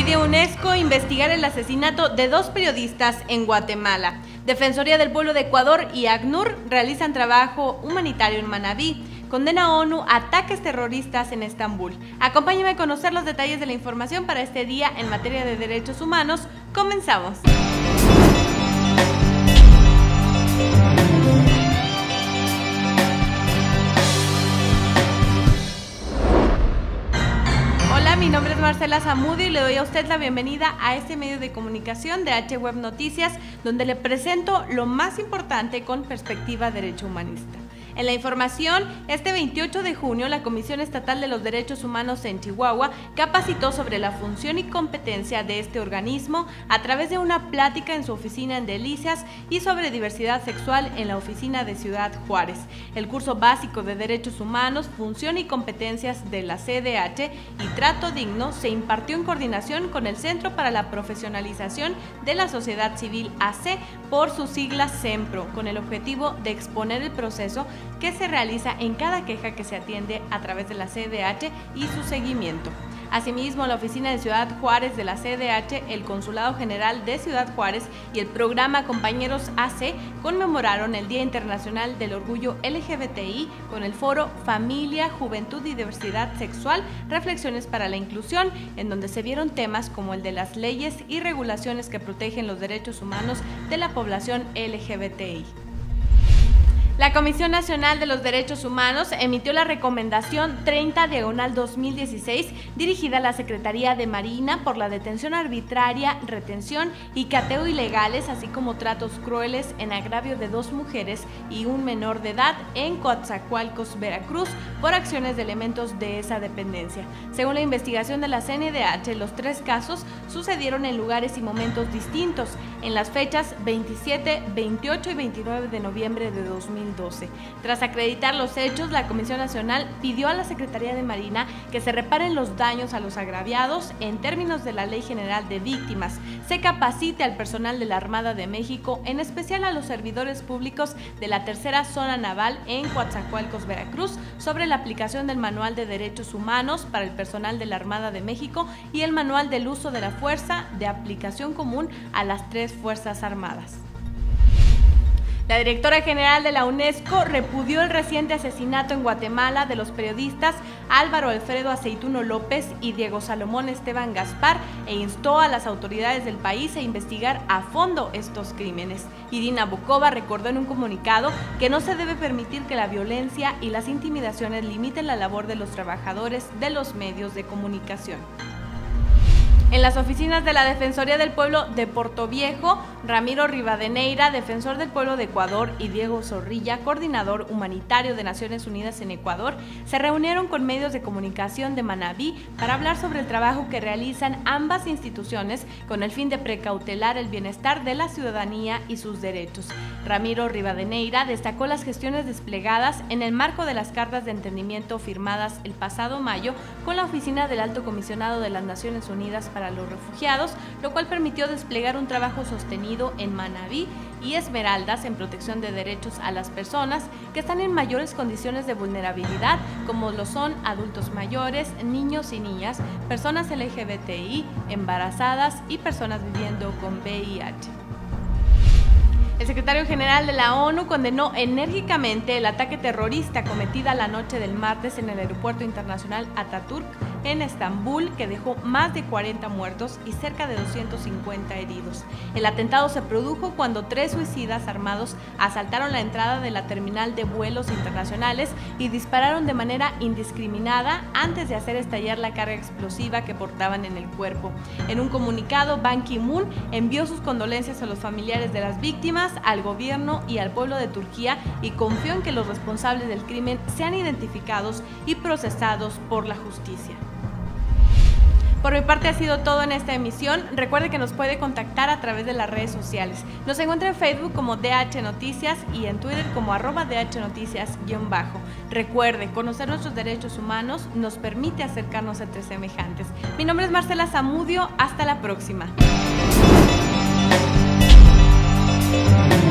Pide UNESCO investigar el asesinato de 2 periodistas en Guatemala. Defensoría del Pueblo de Ecuador y ACNUR realizan trabajo humanitario en Manabí. Condena ONU ataques terroristas en Estambul. Acompáñame a conocer los detalles de la información para este día en materia de derechos humanos. Comenzamos. Hola, mi nombre es Marcela Zamudio y le doy a usted la bienvenida a este medio de comunicación de H-Web Noticias, donde le presento lo más importante con perspectiva derecho humanista. En la información, este 28 de junio, la Comisión Estatal de los Derechos Humanos en Chihuahua capacitó sobre la función y competencia de este organismo a través de una plática en su oficina en Delicias y sobre diversidad sexual en la oficina de Ciudad Juárez. El curso básico de Derechos Humanos, Función y Competencias de la CDH y Trato Digno se impartió en coordinación con el Centro para la Profesionalización de la Sociedad Civil AC, por sus siglas CEMPRO, con el objetivo de exponer el proceso que se realiza en cada queja que se atiende a través de la CDH y su seguimiento. Asimismo, la oficina de Ciudad Juárez de la CDH, el Consulado General de Ciudad Juárez y el programa Compañeros AC conmemoraron el Día Internacional del Orgullo LGBTI con el foro Familia, Juventud y Diversidad Sexual, Reflexiones para la Inclusión, en donde se vieron temas como el de las leyes y regulaciones que protegen los derechos humanos de la población LGBTI. La Comisión Nacional de los Derechos Humanos emitió la recomendación 30/2016 dirigida a la Secretaría de Marina por la detención arbitraria, retención y cateo ilegales, así como tratos crueles en agravio de 2 mujeres y un menor de edad en Coatzacoalcos, Veracruz, por acciones de elementos de esa dependencia. Según la investigación de la CNDH, los 3 casos sucedieron en lugares y momentos distintos, en las fechas 27, 28 y 29 de noviembre de 2012. Tras acreditar los hechos, la Comisión Nacional pidió a la Secretaría de Marina que se reparen los daños a los agraviados en términos de la Ley General de Víctimas, se capacite al personal de la Armada de México, en especial a los servidores públicos de la Tercera Zona Naval en Coatzacoalcos, Veracruz, sobre la aplicación del Manual de Derechos Humanos para el personal de la Armada de México y el Manual del Uso de la Fuerza de aplicación común a las 3 Fuerzas Armadas. La directora general de la UNESCO repudió el reciente asesinato en Guatemala de los periodistas Álvaro Alfredo Aceituno López y Diego Salomón Esteban Gaspar e instó a las autoridades del país a investigar a fondo estos crímenes. Irina Bokova recordó en un comunicado que no se debe permitir que la violencia y las intimidaciones limiten la labor de los trabajadores de los medios de comunicación. En las oficinas de la Defensoría del Pueblo de Portoviejo, Ramiro Rivadeneira, defensor del pueblo de Ecuador, y Diego Zorrilla, coordinador humanitario de Naciones Unidas en Ecuador, se reunieron con medios de comunicación de Manabí para hablar sobre el trabajo que realizan ambas instituciones con el fin de precautelar el bienestar de la ciudadanía y sus derechos. Ramiro Rivadeneira destacó las gestiones desplegadas en el marco de las cartas de entendimiento firmadas el pasado mayo con la Oficina del Alto Comisionado de las Naciones Unidas para los Refugiados, lo cual permitió desplegar un trabajo sostenido en Manabí y Esmeraldas en protección de derechos a las personas que están en mayores condiciones de vulnerabilidad, como lo son adultos mayores, niños y niñas, personas LGBTI, embarazadas y personas viviendo con VIH. El secretario general de la ONU condenó enérgicamente el ataque terrorista cometido la noche del martes en el Aeropuerto Internacional Atatürk en Estambul, que dejó más de 40 muertos y cerca de 250 heridos. El atentado se produjo cuando 3 suicidas armados asaltaron la entrada de la terminal de vuelos internacionales y dispararon de manera indiscriminada antes de hacer estallar la carga explosiva que portaban en el cuerpo. En un comunicado, Ban Ki-moon envió sus condolencias a los familiares de las víctimas, al gobierno y al pueblo de Turquía y confió en que los responsables del crimen sean identificados y procesados por la justicia. Por mi parte ha sido todo en esta emisión. Recuerde que nos puede contactar a través de las redes sociales. Nos encuentra en Facebook como DH Noticias y en Twitter como @DHNoticias_. Recuerde, conocer nuestros derechos humanos nos permite acercarnos entre semejantes. Mi nombre es Marcela Zamudio. Hasta la próxima.